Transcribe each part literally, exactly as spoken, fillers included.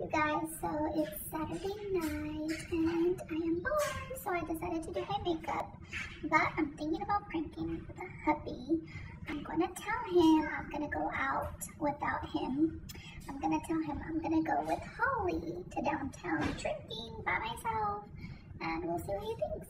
You guys, so it's Saturday night and I am bored, so I decided to do my makeup. But I'm thinking about pranking the hubby. I'm gonna tell him I'm gonna go out without him. I'm gonna tell him I'm gonna go with Holly to downtown drinking by myself, and we'll see what he thinks.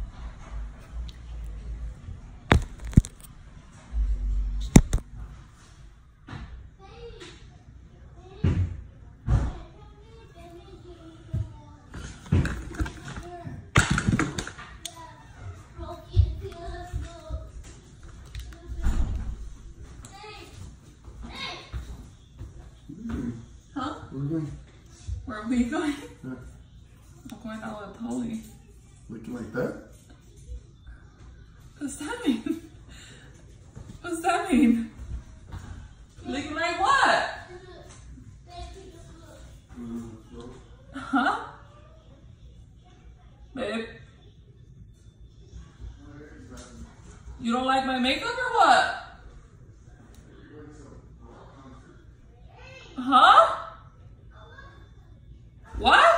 Huh? Where are we going? Where are we going? Yeah. I'm going out with Holly. Looking like that? What's that mean? What's that mean? Looking like what? Huh? Babe? You don't like my makeup or what? Huh? What?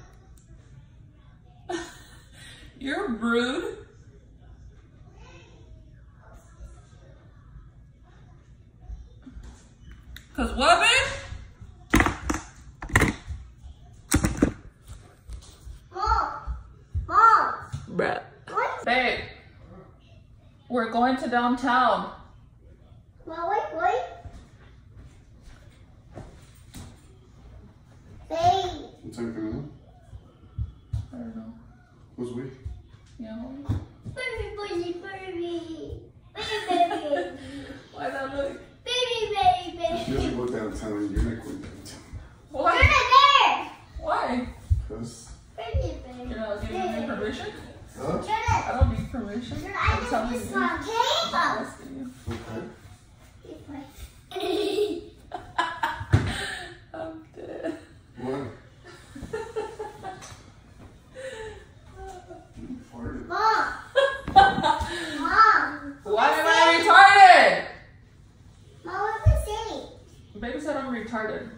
You're rude. Cause what, babe? Mom! Mom! Bruh. What? Babe, we're going to downtown. Mom, wait, wait. Babe! What time coming in? I don't know. Who's we? Yeah. Baby, baby, baby. Baby, baby. Why that look? Baby, baby. She doesn't go downtown and you're not going downtown. Why? You're not there. Why? Because? Baby, baby. You're not giving me permission? Huh? I don't need permission. I I'm know telling this you. one, I'm okay? asking you. Okay. I'm dead. What? You farted. Mom! Mom! Why am I retarded? Mom, what's the saying? Baby said I'm retarded.